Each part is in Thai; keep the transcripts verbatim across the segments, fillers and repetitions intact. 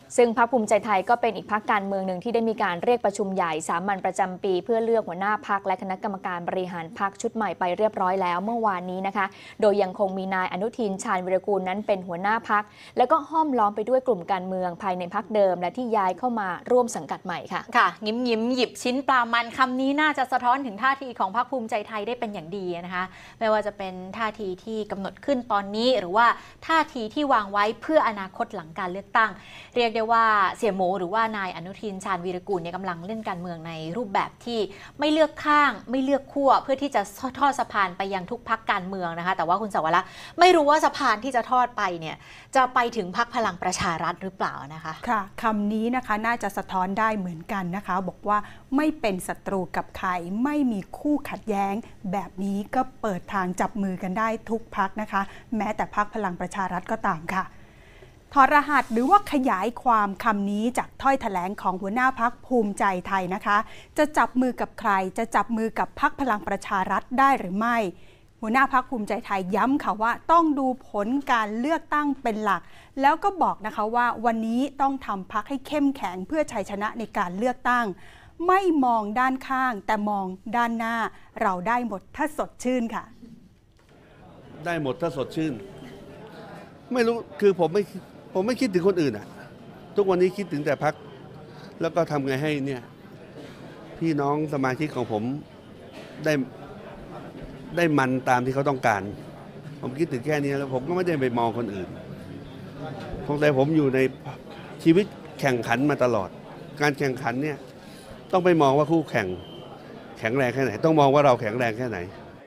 ซึ่งพรรคภูมิใจไทยก็เป็นอีกพรรคการเมืองหนึ่งที่ได้มีการเรียกประชุมใหญ่สามัญประจำปีเพื่อเลือกหัวหน้าพรรคและคณะกรรมการบริหารพรรคชุดใหม่ไปเรียบร้อยแล้วเมื่อวานนี้นะคะโดยยังคงมีนายอนุทินชาญวิรากูลนั้นเป็นหัวหน้าพรรคแล้วก็ห้อมล้อมไปด้วยกลุ่มการเมืองภายในพรรคเดิมและที่ย้ายเข้ามาร่วมสังกัดใหม่ค่ะค่ะยิ้มยิ้มหยิบชิ้นปลามันคำนี้น่าจะสะท้อนถึงท่าทีของพรรคภูมิใจไทยได้เป็นอย่างดีนะคะไม่ว่าจะเป็นท่าทีที่กำหนดขึ้นตอนนี้หรือว่าท่าทีที่วางไว้เพื่ออนาคตหลังการเลือกตั้งเรียกได้ว่าเสี่ยหมูหรือว่านายอนุทินชาญวีรกูลเนี่ยกำลังเล่นการเมืองในรูปแบบที่ไม่เลือกข้างไม่เลือกขั้วเพื่อที่จะทอดสะพานไปยังทุกพรรคการเมืองนะคะแต่ว่าคุณสวรักษ์ไม่รู้ว่าสะพานที่จะทอดไปเนี่ยจะไปถึงพรรคพลังประชารัฐหรือเปล่านะคะค่ะคำนี้นะคะน่าจะสะท้อนได้เหมือนกันนะคะบอกว่าไม่เป็นศัตรูกับใครไม่มีคู่ขัดแย้งแบบนี้ก็เปิดทางจับมือกันได้ทุกพรรคนะคะแม้แต่พรรคพลังประชารัฐก็ตามค่ะถอดรหัสหรือว่าขยายความคำนี้จากถ้อยแถลงของหัวหน้าพรรคภูมิใจไทยนะคะจะจับมือกับใครจะจับมือกับพรรคพลังประชารัฐได้หรือไม่หัวหน้าพรรคภูมิใจไทยย้ำค่ะว่าต้องดูผลการเลือกตั้งเป็นหลักแล้วก็บอกนะคะว่าวันนี้ต้องทำพรรคให้เข้มแข็งเพื่อชัยชนะในการเลือกตั้งไม่มองด้านข้างแต่มองด้านหน้าเราได้หมดถ้าสดชื่นค่ะได้หมดถ้าสดชื่นไม่รู้คือผมไม่ผมไม่คิดถึงคนอื่นอ่ะทุกวันนี้คิดถึงแต่พรรคแล้วก็ทำไงให้เนี่ยพี่น้องสมาชิกของผมได้ได้มันตามที่เขาต้องการผมคิดถึงแค่นี้แล้วผมก็ไม่ได้ไปมองคนอื่นคงแต่ผมอยู่ในชีวิตแข่งขันมาตลอดการแข่งขันเนี่ยต้องไปมองว่าคู่แข่งแข็งแรงแค่ไหนต้องมองว่าเราแข็งแรงแค่ไหน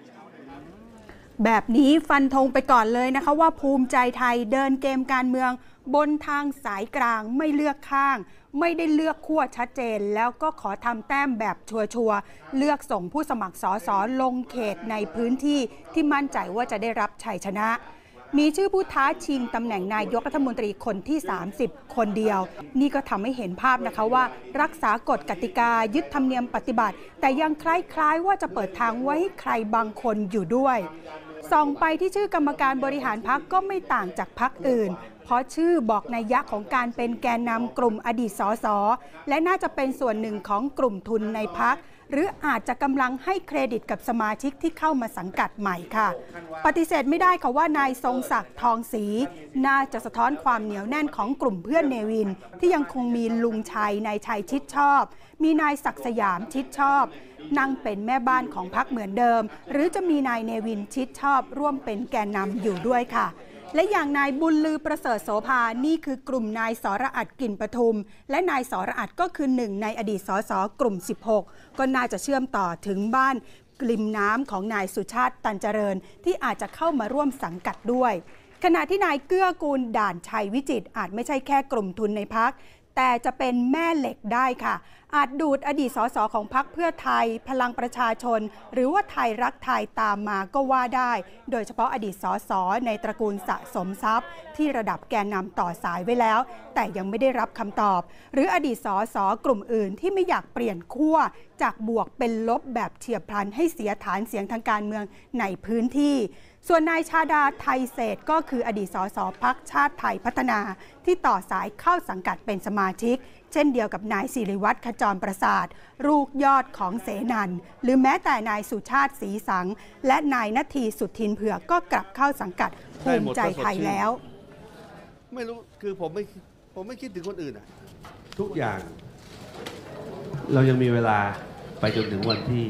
แบบนี้ฟันธงไปก่อนเลยนะคะว่าภูมิใจไทยเดินเกมการเมืองบนทางสายกลางไม่เลือกข้างไม่ได้เลือกขั้วชัดเจนแล้วก็ขอทำแต้มแบบชัวร์ๆเลือกส่งผู้สมัครสสลงเขตในพื้นที่ที่มั่นใจว่าจะได้รับชัยชนะมีชื่อผู้ท้าชิงตำแหน่งนายกรัฐมนตรีคนที่สามสิบคนเดียวนี่ก็ทำให้เห็นภาพนะคะว่ารักษากฎกติกายึดธรรมเนียมปฏิบัติแต่ยังคล้ายๆว่าจะเปิดทางไว้ให้ใครบางคนอยู่ด้วยส่องไปที่ชื่อกรรมการบริหารพรรคก็ไม่ต่างจากพรรคอื่นเพราะชื่อบอกนัยยะของการเป็นแกนนำกลุ่มอดีตสสและน่าจะเป็นส่วนหนึ่งของกลุ่มทุนในพรรคหรืออาจจะกำลังให้เครดิตกับสมาชิกที่เข้ามาสังกัดใหม่ค่ะปฏิเสธไม่ได้ค่ะว่านายทรงศักดิ์ทองศรีน่าจะสะท้อนความเหนียวแน่นของกลุ่มเพื่อนเนวินที่ยังคงมีลุงชัยนายชัยชิดชอบมีนายศักดิ์สยามชิดชอบนั่งเป็นแม่บ้านของพรรคเหมือนเดิมหรือจะมีนายเนวินชิดชอบร่วมเป็นแกนนำอยู่ด้วยค่ะและอย่างนายบุญลือประเสริฐโสภานี่คือกลุ่มนายสรอัดกลิ่นปทุมและนายสรอัดก็คือหนึ่งในอดีตสสกลุ่มสิบหกก็น่าจะเชื่อมต่อถึงบ้านกลิ่มน้ำของนายสุชาติตันเจริญที่อาจจะเข้ามาร่วมสังกัดด้วยขณะที่นายเกื้อกูลด่านชัยวิจิตรอาจไม่ใช่แค่กลุ่มทุนในพรรคแต่จะเป็นแม่เหล็กได้ค่ะอาจดูดอดีตสสของพรรคเพื่อไทยพลังประชาชนหรือว่าไทยรักไทยตามมาก็ว่าได้โดยเฉพาะอดีตสสในตระกูลสะสมทรัพย์ที่ระดับแกนนำต่อสายไว้แล้วแต่ยังไม่ได้รับคำตอบหรืออดีตสสกลุ่มอื่นที่ไม่อยากเปลี่ยนขั้วจากบวกเป็นลบแบบเฉียบพลันให้เสียฐานเสียงทางการเมืองในพื้นที่ส่วนนายชาดาไทยเศรษฐ์ก็คืออดีตสสพรรคชาติไทยพัฒนาที่ต่อสายเข้าสังกัดเป็นสมาชิกเช่นเดียวกับนายศิริวัฒน์ขจรประสาทลูกยอดของเสนันหรือแม้แต่นายสุชาติศรีสังและนายนาทีสุทินเผือกก็กลับเข้าสังกัดภูมิใจไทยแล้วไม่รู้คือผมไม่ผมไม่คิดถึงคนอื่นอ่ะทุกอย่างเรายังมีเวลาไปจนถึงวันที่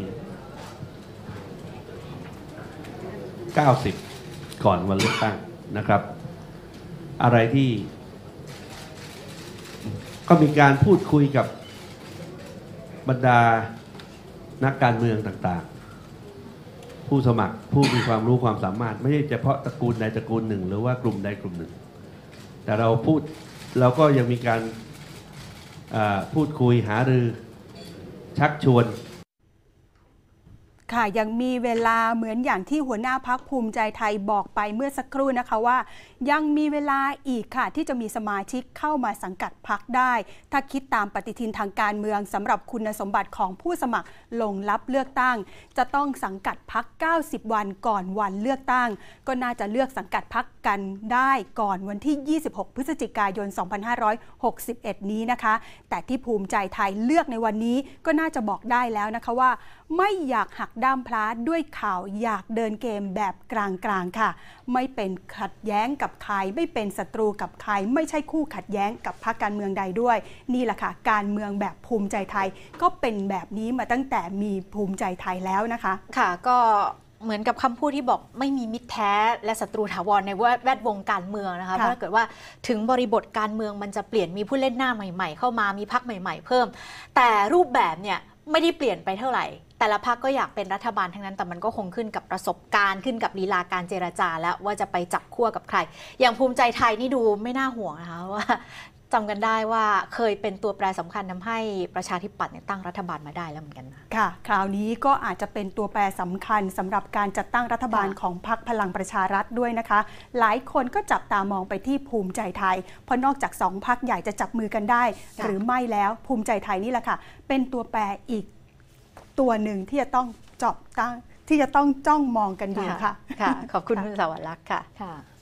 เก้าสิบก่อนวันเลือกตั้งนะครับอะไรที่ก็มีการพูดคุยกับบรรดานักการเมืองต่างๆผู้สมัครผู้มีความรู้ความสามารถไม่ใช่เฉพาะตระกูลใดตระกูลหนึ่งหรือว่ากลุ่มใดกลุ่มหนึ่งแต่เราพูดเราก็ยังมีการพูดคุยหารือชักชวนค่ะยังมีเวลาเหมือนอย่างที่หัวหน้าพรรคภูมิใจไทยบอกไปเมื่อสักครู่นะคะว่ายังมีเวลาอีกค่ะที่จะมีสมาชิกเข้ามาสังกัดพรรคได้ถ้าคิดตามปฏิทินทางการเมืองสำหรับคุณสมบัติของผู้สมัครลงรับเลือกตั้งจะต้องสังกัดพรรคเก้าสิบวันก่อนวันเลือกตั้งก็น่าจะเลือกสังกัดพรรคกันได้ก่อนวันที่ยี่สิบหกพฤศจิกายนสองพันห้าร้อยหกสิบเอ็ดนี้นะคะแต่ที่ภูมิใจไทยเลือกในวันนี้ก็น่าจะบอกได้แล้วนะคะว่าไม่อยากหักด้ามพลาด้วยข่าวอยากเดินเกมแบบกลางๆค่ะไม่เป็นขัดแย้งกับใครไม่เป็นศัตรูกับใครไม่ใช่คู่ขัดแย้งกับพรรคการเมืองใดด้วยนี่แหละค่ะการเมืองแบบภูมิใจไทยก็เป็นแบบนี้มาตั้งแต่มีภูมิใจไทยแล้วนะคะค่ะก็เหมือนกับคำพูดที่บอกไม่มีมิตรแท้และศัตรูถาวรในแวดวงการเมืองนะคะเพราะถ้าเกิดว่าถึงบริบทการเมืองมันจะเปลี่ยนมีผู้เล่นหน้าใหม่ๆเข้ามามีพรรคใหม่ๆเพิ่มแต่รูปแบบเนี่ยไม่ได้เปลี่ยนไปเท่าไหร่แต่ละพรรคก็อยากเป็นรัฐบาลทั้งนั้นแต่มันก็คงขึ้นกับประสบการณ์ขึ้นกับลีลาการเจรจาแล้วว่าจะไปจับขั้วกับใครอย่างภูมิใจไทยนี่ดูไม่น่าห่วงนะคะว่าจำกันได้ว่าเคยเป็นตัวแปรสำคัญทำให้ประชาธิปัตย์ตั้งรัฐบาลมาได้แล้วเหมือนกันนะค่ะคราวนี้ก็อาจจะเป็นตัวแปรสำคัญสำหรับการจัดตั้งรัฐบาลของพรรคพลังประชารัฐด้วยนะคะหลายคนก็จับตามองไปที่ภูมิใจไทยเพราะนอกจากสองพรรคใหญ่จะจับมือกันได้หรือไม่แล้วภูมิใจไทยนี่แหละค่ะเป็นตัวแปรอีกตัวหนึ่งที่จะต้องจับตั้งที่จะต้องจ้องมองกันอยู่ค่ะค่ะขอบคุณคุณสวรรค์ค่ะค่ะ